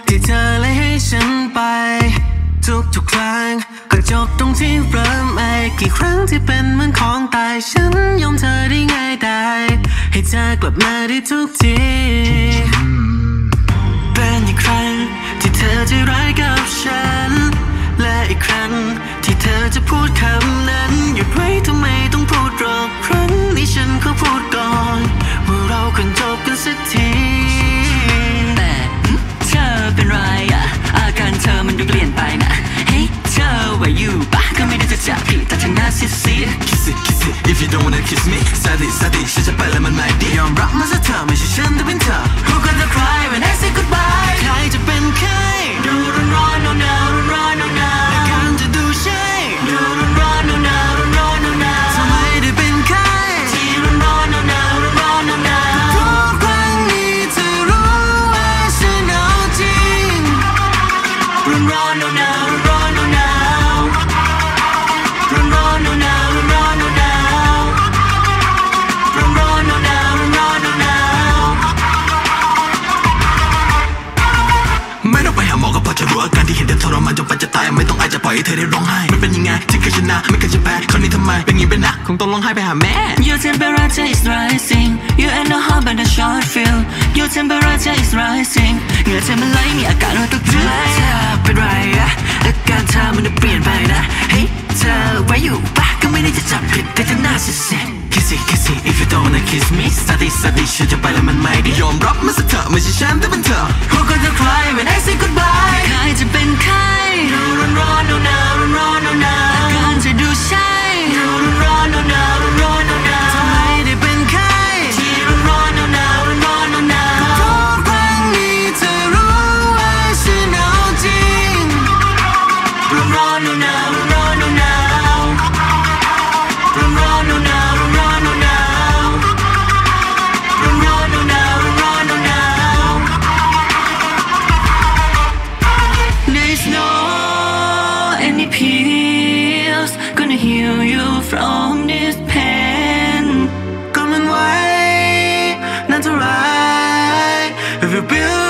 ที่เธอเลยให้ฉันไปทุกครั้งก็จบตรงที่เริ่มไม่กี่ครั้งที่เป็นเหมือนของตายฉันยอมเธอได้ง่ายได้ให้เธอกลับมาได้ทุกทีเป็นอีกครั้งที่เธอจะร้ายกับฉันและอีกครั้งที่เธอจะพูดคำนั้นหยุดไว้ทำไมต้องพูดหรอกครั้งนี้ฉันขอพูดก่อนว่าเราควรจบกันสักทีแต่เธอเป็นไรอะอาการเธอมันดูเปลี่ยนไปนะเฮ้ยเธอไหวอยู่ปะก็ไม่ได้จะจับผิดแต่ทางหน้าซีด Kiss it kiss it if you don't wanna kiss me ซาดิฉันจะไปแล้วมันไม่ดียอมรับมาซะเถอะไม่ใช่ฉันแต่เป็นเธอ Who gonna cry when I say goodbye ใครจะเป็นใครดูร้อนno no ร้อน no no อาการจะดูใช่ดูร้อน no no ร้อน no no ทำไมได้เป็นใครที่ร้อน no no ร้อน no no ทุกครั้งนี้เธอรู้ว่าฉันเอาจริงร้อน no no ร้อน no no ร้อน no no ร้อน no no ร้อน no no ร้อน no no ไม่ต้องไปหาหมอก็พอจะรู้อาการที่เห็นเด็กทรมานจนปัจจะตายไม่ต้องอายจะปล่อยให้เธอได้ร้องไห้มันเป็นยังไงที่เคยชนะไม่เคยจะแพ้คราวนี้ทำไมเป็นงี้เป็นนะคงต้องร้องไห้ไปหาแม่ Your temperature is rising You ain't no hot but a short feel Your temperature is rising เหงื่อเธอมันไหลมีอาการว่าต้องเจ็บเธอเป็นไรอะอาการเธอมันเปลี่ยนไปนะเฮ้ยเธอไว้อยู่ปะก็ไม่ได้จะจับผิดแต่จะน่าเสีย Kiss it kiss it if you don't wanna kiss me ซาดิฉันจะไปแล้วมันไม่ดียอมรับมาซะเถอะไม่ใช่ฉันแต่เป็นเธอ Who gonna cry when I say goodbye ใครจะเป็นใครดูร้อน no no ร้อน no no อาการจะดูใช่ดูร้อน no no ร้อน no no ทำไมได้เป็นใครที่ร้อน no no ร้อน no no ทุกครั้งนี้เธอรู้ว่าฉันเอาจริงร้อน no no ร้อน no no ร้อน no no ร้อน no no ร้อน no no ร้อน no no There's no any pills gonna heal you from this pain ก็มันไว้นานเท่าไร If you build